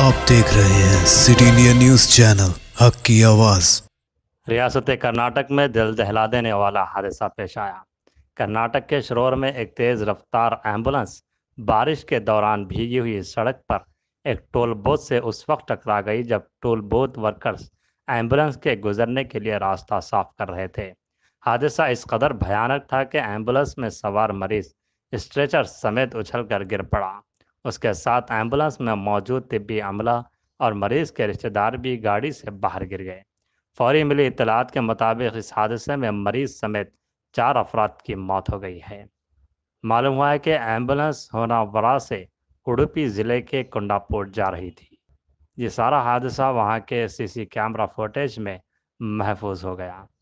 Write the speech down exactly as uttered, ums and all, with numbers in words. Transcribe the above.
आप देख रहे हैं सिटी इंडिया न्यूज चैनल, हक की आवाज। रियासत कर्नाटक में दिल दहला देने वाला हादसा पेश आया। कर्नाटक के शिरोर में एक तेज रफ्तार एम्बुलेंस बारिश के दौरान भीगी हुई सड़क पर एक टोल बूथ से उस वक्त टकरा गई जब टोल बूथ वर्कर्स एम्बुलेंस के गुजरने के लिए रास्ता साफ कर रहे थे। हादसा इस कदर भयानक था कि एम्बुलेंस में सवार मरीज स्ट्रेचर समेत उछलकर गिर पड़ा। उसके साथ एम्बुलेंस में मौजूद तिब्बी अमला और मरीज के रिश्तेदार भी गाड़ी से बाहर गिर गए। फौरी मिली इत्तलात के मुताबिक इस हादसे में मरीज समेत चार अफराद की मौत हो गई है। मालूम हुआ है कि एम्बुलेंस होनावरा से उडुपी ज़िले के कुंडापुर जा रही थी। ये सारा हादसा वहां के सीसी कैमरा फुटेज में महफूज हो गया।